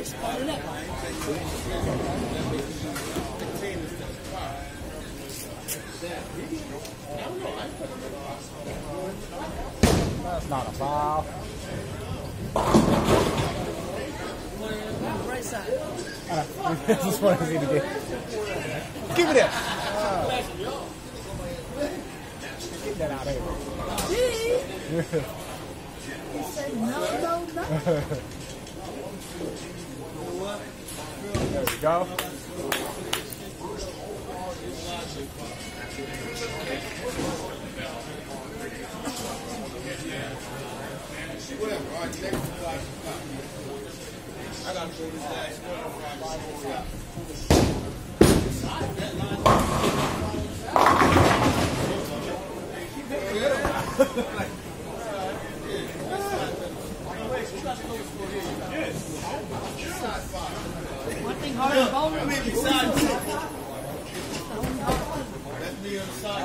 That's not a foul. Right side. This is what I need to do. Give it up. Get that out of here. He said no. There we go. I got to go this last One thing hard to bowl. That's me on the side.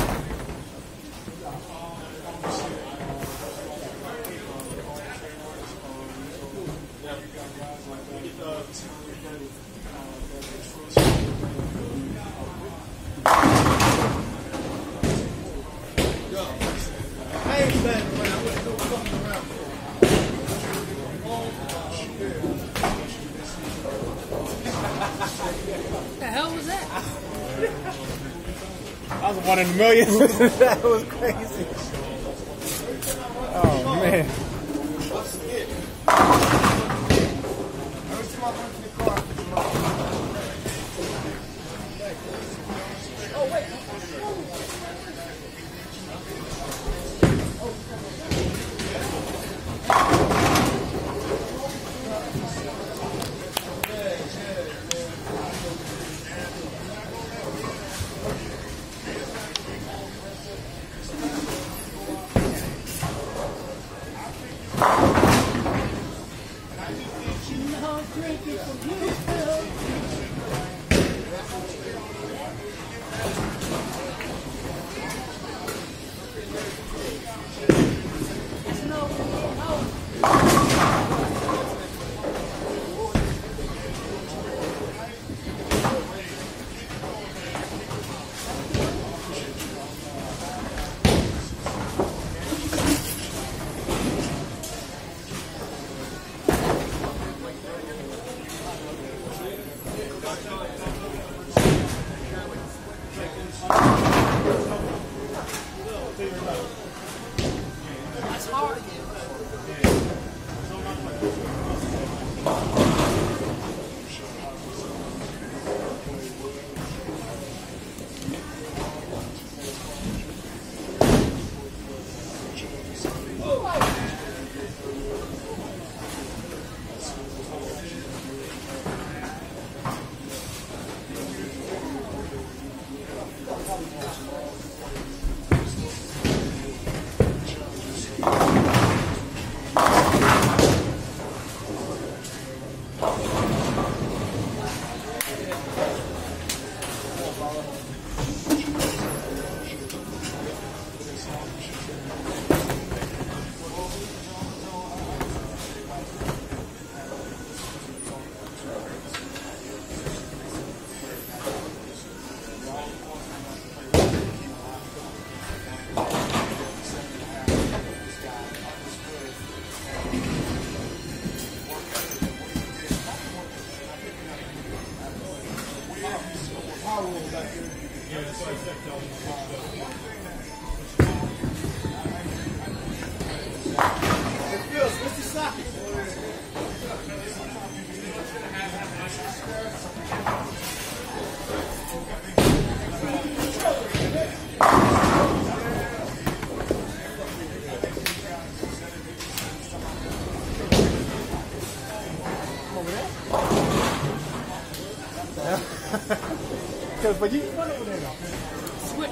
What the hell was that? That was one in a million. That was crazy. Oh, man. No drinking from you, Phil. It's no. That's hard. But you run over there now. Switch.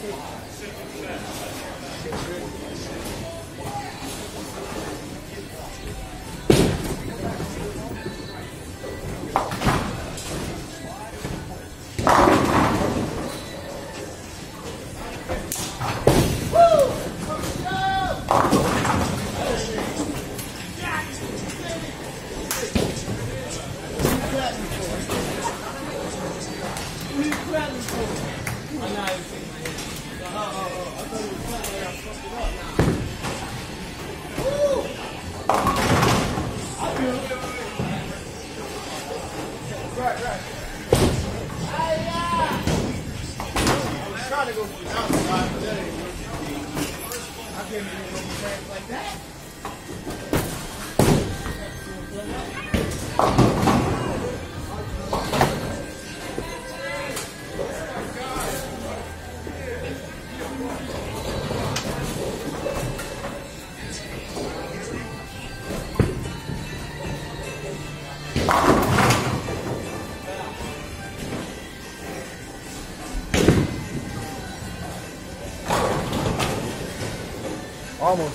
Trying to go for the outside, but that ain't working. I can't even go for like that. Almost.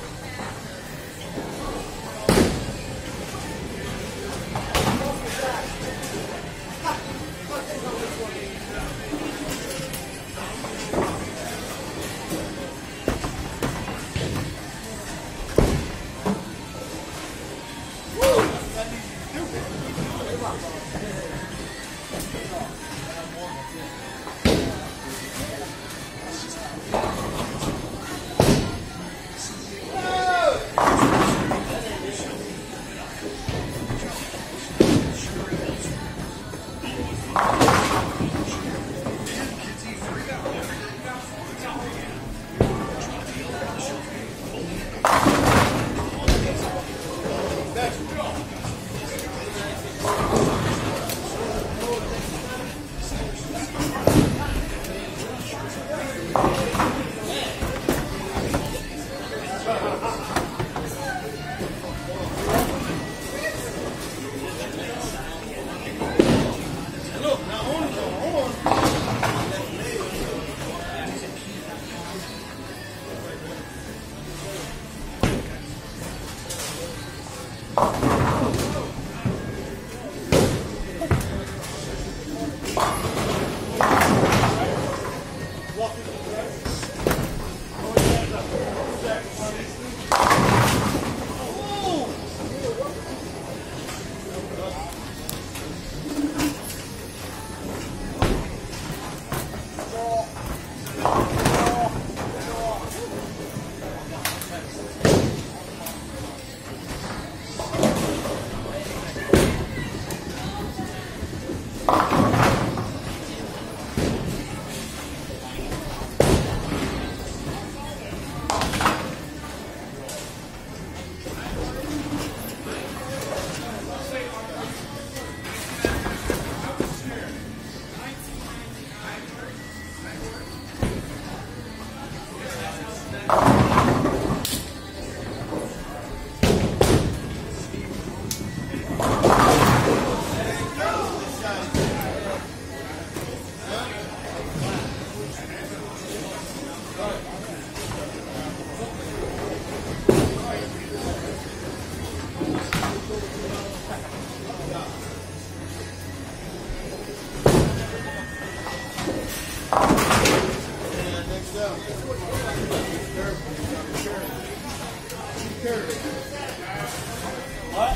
What?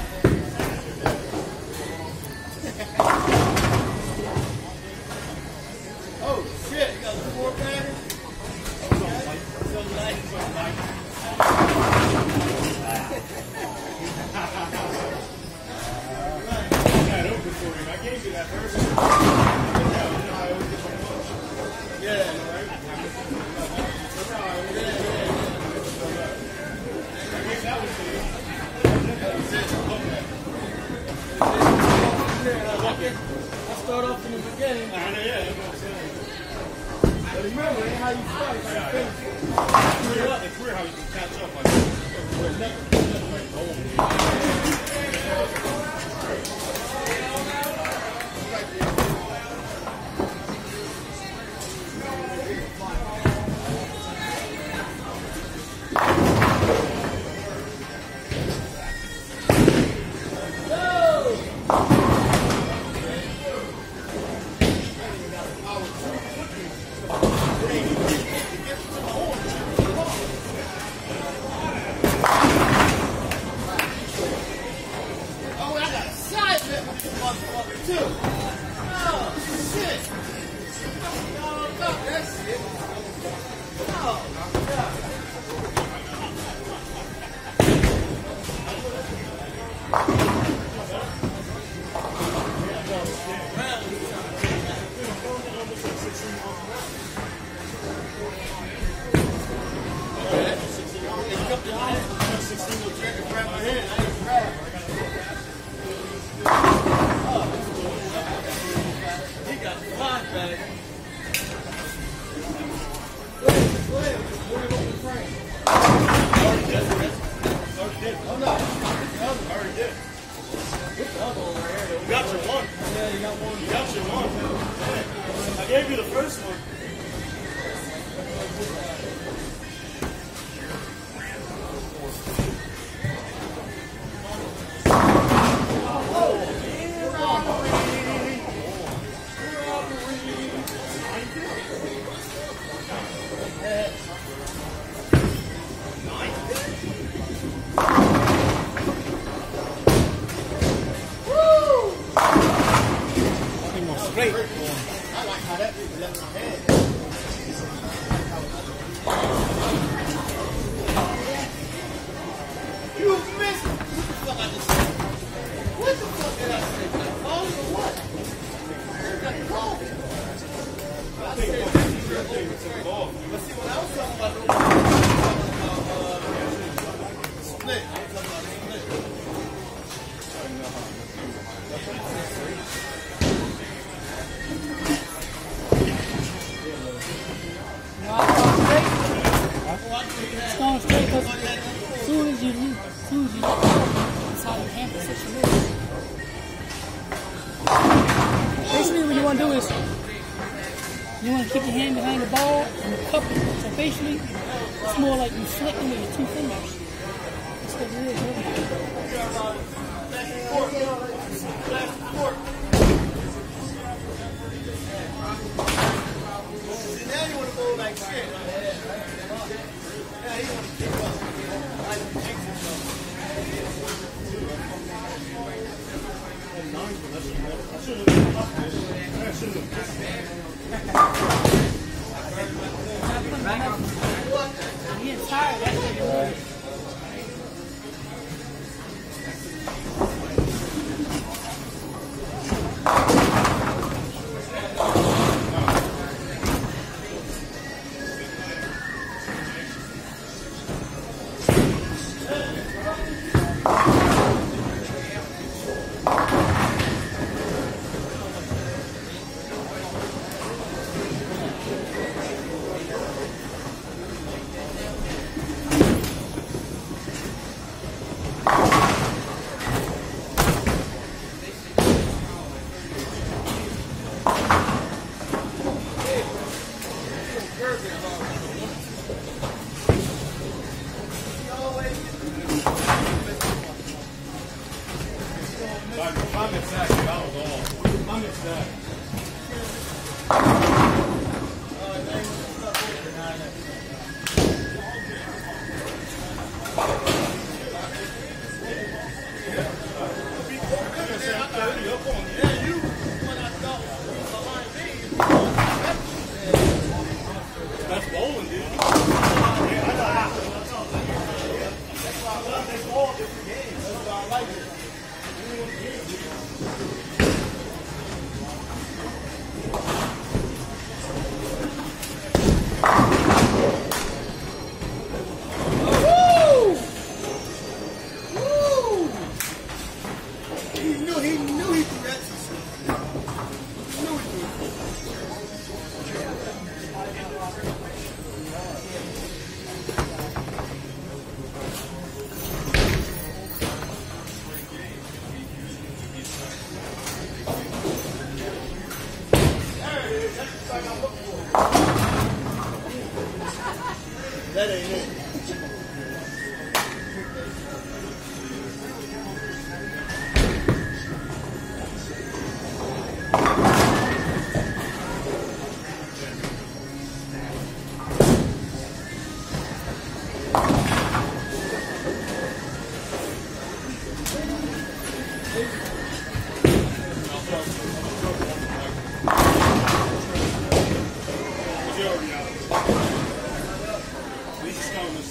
Oh shit, you got the 4-packer? I gave you that first. Yeah, right? I start off in the beginning. But remember, it ain't how you start, it's how you finish. It's weird how you can catch up like this.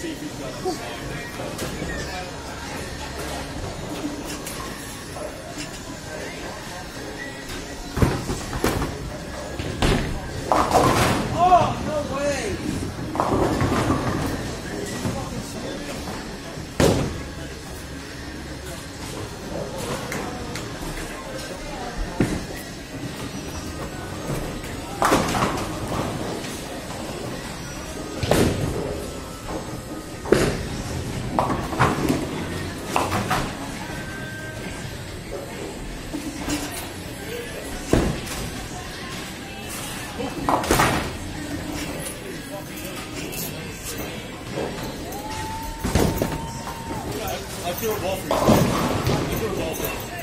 see if he's got a slide. I threw a ball for you. I threw a ball for you.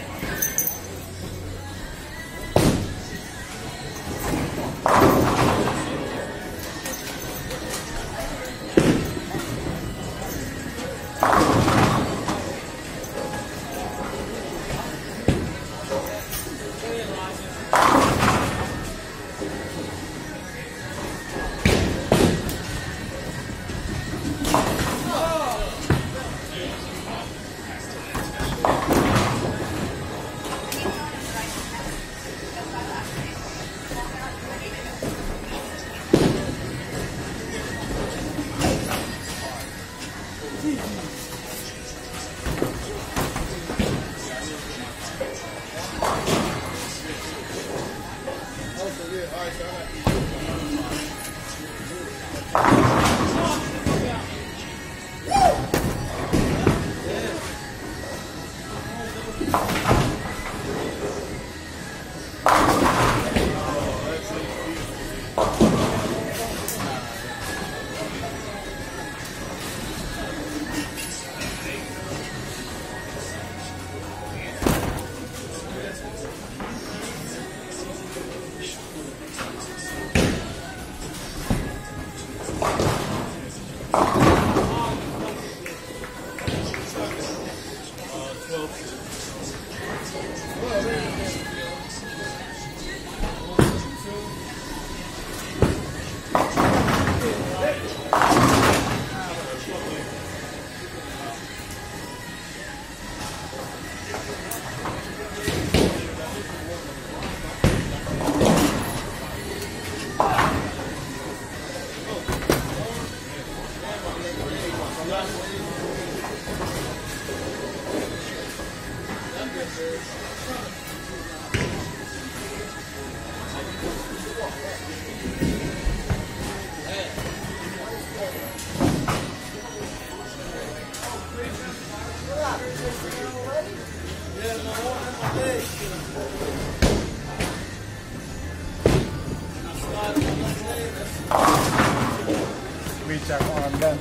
Reach out on them.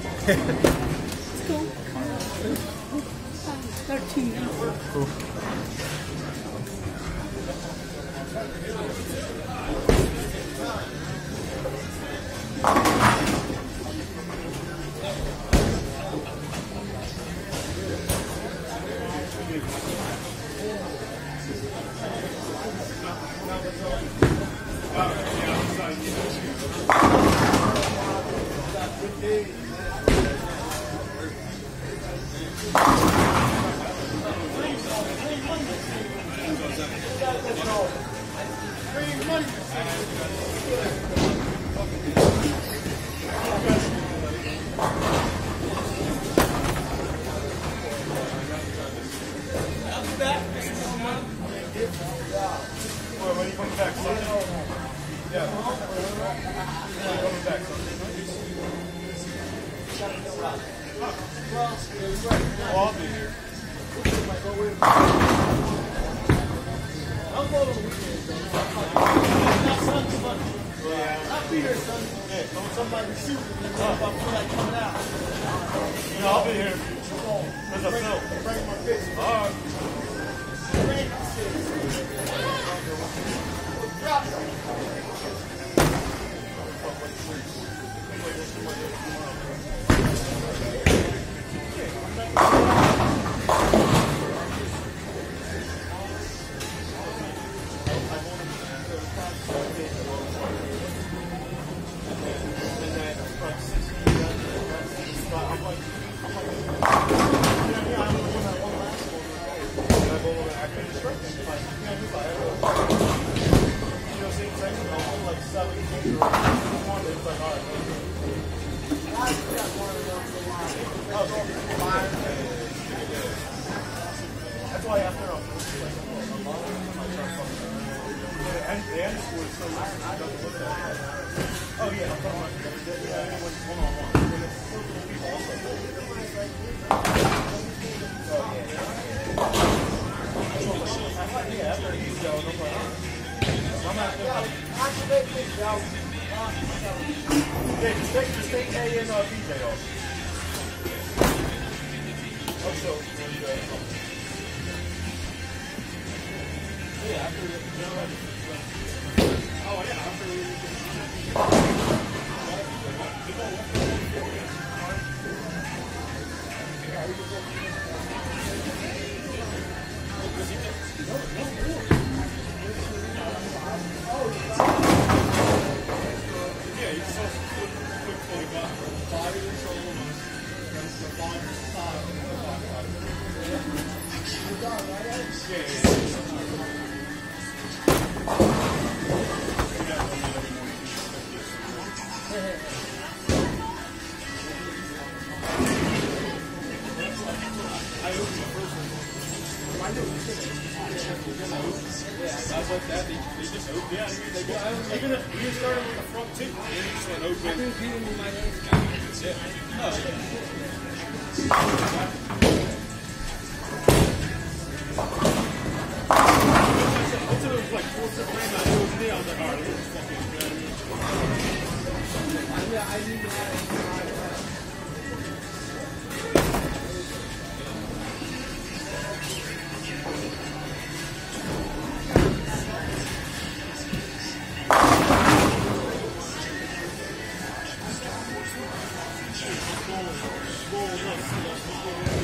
Let's go. 13. Cool. When you coming back, Sunday? Yeah. Coming back, Sunday. Oh, I'll be here. I'll go to the weekend, though. I'll be here Sunday. Yeah. Somebody shoot me if I feel like coming out. You know, I'll be here. There's a film. Bring my picture. All right. Drop it. I'm like, That's why after I'm and the end score is so loud. Oh yeah, I'm talking about anyone's one-on-one. When it's multiple people also. Yeah, after he's going, I'm like, I'm not yeah, just take A and BJ off. Oh, so, yeah, after the oh, yeah, after yeah, he's so quick 5 years old. Guys like that, they just open. Yeah, they go. Even if you started with the front two, they just went open. Yeah. Oh, yeah. Once it was like 4 6 9, I was like, all right, this is fucking good. Yeah, I need to Scroll up.